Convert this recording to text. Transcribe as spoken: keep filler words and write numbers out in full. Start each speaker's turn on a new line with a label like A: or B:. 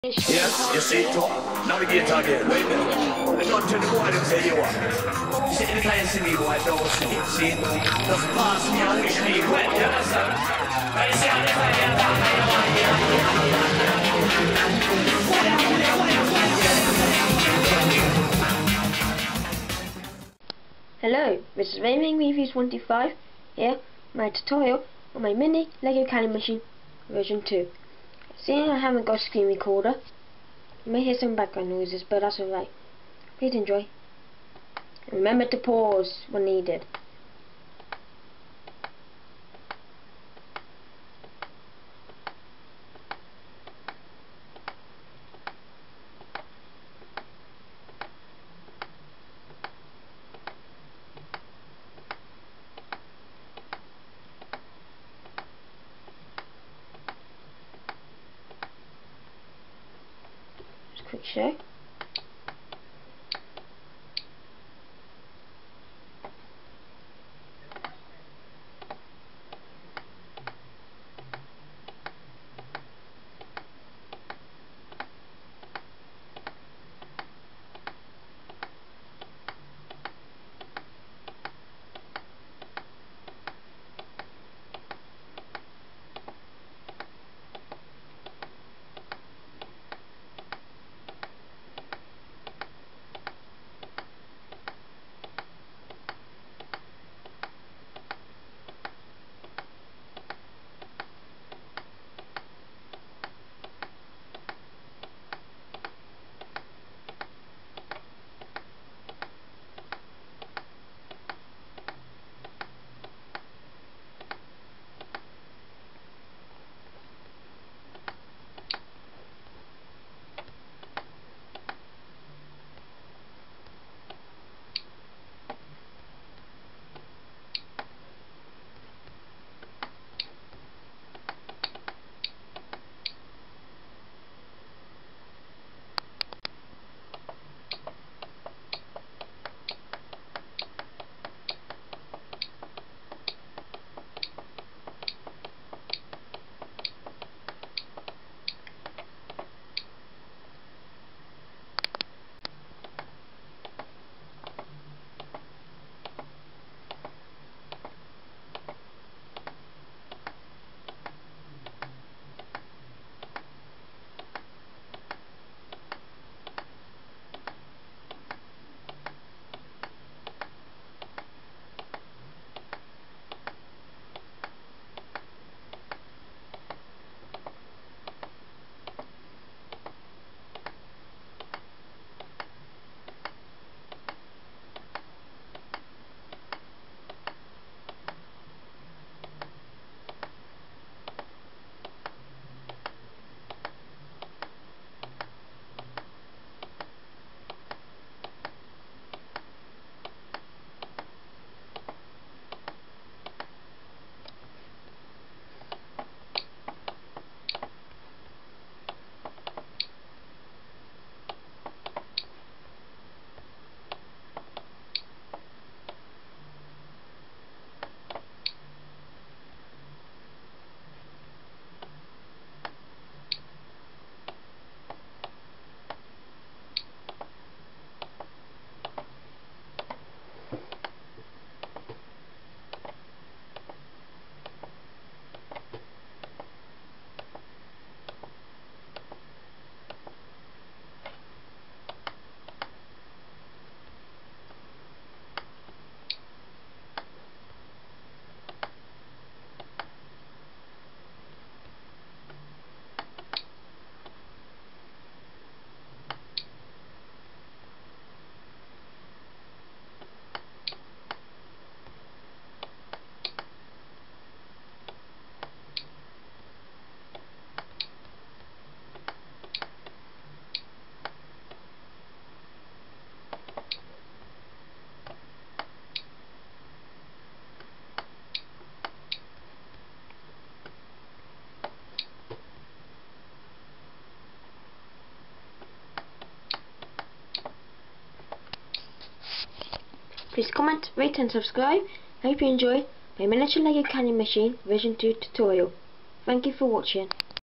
A: Yes, you see it too. Navigator again. Wait a minute. I don't tell the boy them say you are. You see, anytime you see me, boy, don't see. See? Just pass me and wish me well. You understand? But you see, anytime you talk, you want
B: Hello, this is Rayming Reviews twenty-five here, my tutorial on my mini Lego Candy Machine version two. Seeing I haven't got a screen recorder, you may hear some background noises, but that's alright. Please enjoy. And remember to pause when needed. Quick show. Please comment, rate and subscribe. I hope you enjoy my miniature Lego Candy Machine version two tutorial. Thank you for watching.